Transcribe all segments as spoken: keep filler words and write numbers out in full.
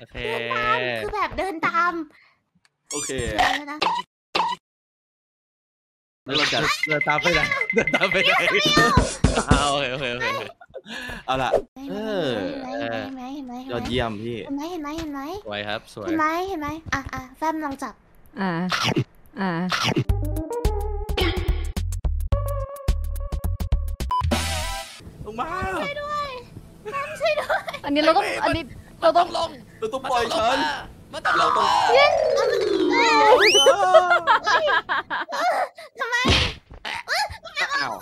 เคเดินตามคือแบบเดินตามโอเคนะแล้วเราจะเดินตามไปไหนเดินตามไปไหนโอเคโอเคโอเคเอาล่ะเออเห็นไหมเห็นไหมเห็นไหมยอดเยี่ยมพี่เห็นไหมเห็นไหมเห็นไหมสวยครับสวยเห็นไหมเห็นไหมอ่ะอ่ะแฟมลองจับอ่าอ่าลงมาช่วยด้วยแฟมช่วยด้วยอันนี้เราต้องอันนี้เราต้องลงเราต้องปล่อยฉันมันต้องลงมาทำไมอ้าว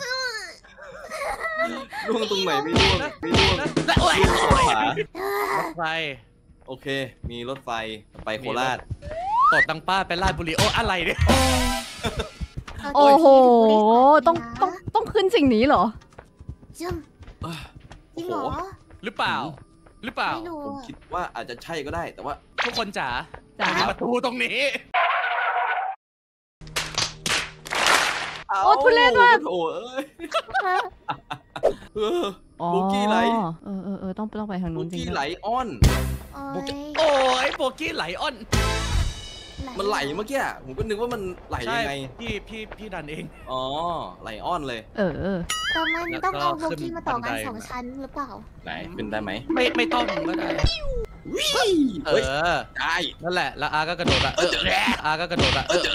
ล่วงตรงไหนไม่ล่วงไม่ล่วงล่วงขวารถไฟโอเคมีรถไฟไปโคราชตดตังป้าไปลาดบุรีโอ้อะไรเนี่ยโอ้โหต้องต้องต้องขึ้นสิ่งนี้เหรอจึงจริงเหรอหรือเปล่าหรือเปล่าผมคิดว่าอาจจะใช่ก็ได้แต่ว่าทุกคนจ๋าจ๋าประตูตรงนี้โอ้ทุเรศมากโอ้ยโบกี้ไหลเออเออเออต้องต้องไปทางนู้นจริงโบกี้ไหลอ้อนโอ้ยโบกี้ไหลอ้อนมันไหลเมื่อกี้ผมก็นึกว่ามันไหลยังไงพี่พี่พี่ดันเองอ๋อไหลอ้อนเลยเออแต่มันต้องเอาโบกี้มาต่อกันสองชั้นหรือเปล่าไหนเป็นได้ไหมไม่ไม่ต้องก็ได้เออได้นั่นแหละแล้วอาก็กระโดดอะเอออาก็กระโดดอะเออ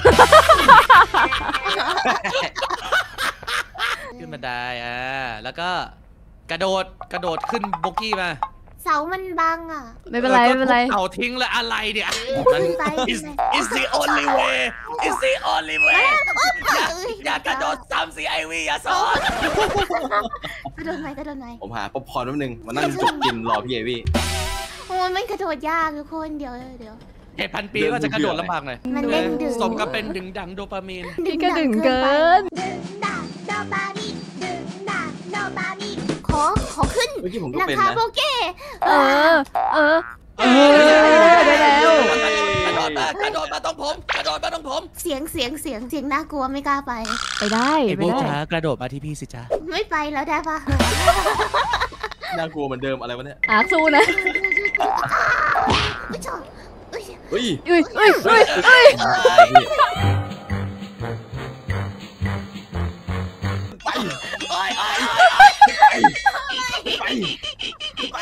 ขึ้นบันไดอ่ะแล้วก็กระโดดกระโดดขึ้นโบกี้มาเสามันบังอ่ะไม่เป็นไรไม่เป็นไรเสาทิ้งแล้วอะไรเนี่ยมัน is the only way is the only way อย่ากระโดดซ้ำสิไอวีอย่าสอนกระโดดไหมกระโดดไหมผมหาป๊อปคอร์นแป๊บนึงมานั่งจุกกินรอพี่เอวี่โอ้มันกระโดดยากทุกคนเดี๋ยวเดี๋ยวเหตุพันปีก็จะกระโดดลำบากหน่อยมันเล่นดึงสมกับเป็นดึงดังโดปามีนนี่ก็ดึงเกินดึงดังโดปามีนดึงดังโดปามีนขอขอขึ้นหลังคาโบเก้เออเออเออได้แล้วกระโดดมากระโดดมาต้องผมกระโดดมาต้องผมเสียงเสียงเสียงเสียงน่ากลัวไม่กล้าไปไปได้ไปได้กระโดดมาที่พี่สิจ้าไม่ไปแล้วได้ปะน่ากลัวเหมือนเดิมอะไรวะเนี่ยอาสู้นะเฮ้ยเฮ้ยเฮ้ยเฮ้ยเฮ้ยไปไปไปไป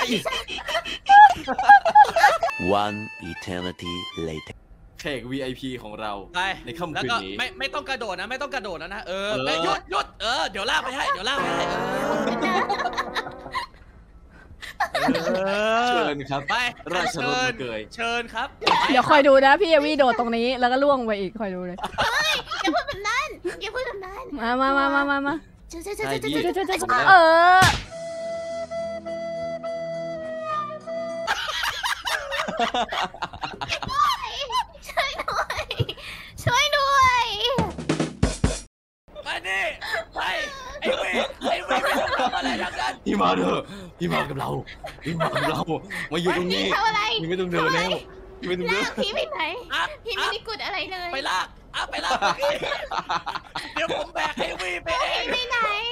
One eternity later แขก วี ไอ พี ของเราในค่ำคืนนี้ไม่ไม่ต้องกระโดดนะไม่ต้องกระโดดนะนะเออหยุดหยุดเออเดี๋ยวลากไปให้เดี๋ยวลากไปให้เชิญครับไปราชรถเกยเชิญครับเดี๋ยวคอยดูนะพี่เอวี่โดดตรงนี้แล้วก็ล่วงไปอีกคอยดูเลยอย่าพูดแบบนั้นอย่าพูดแบบนั้นมามามามามามาเจ้าเจ้าเจ้าเจ้าเจ้าเจ้าเจ้าเออช่วยด้วยช่วยด้วยไปดิไปไอ้เวไอ้เวไม่ต้องทำอะไรทั้งนั้นพี่มาเถอะพี่มากับเราพี่มากับเรามาอยู่ตรงนี้พี่ไม่ต้องเดินแล้วพี่ไม่ต้องเดินพี่ไปไหนพี่ไม่ได้กดอะไรเลยไปลากอ่ะไปลากเดี๋ยวผมแบกไอ้เวไปเองไปไหน